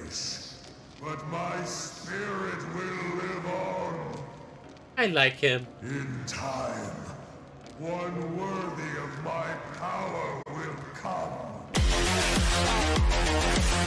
perish, but my spirit will live on. I like him. In time, one worthy of my power will come.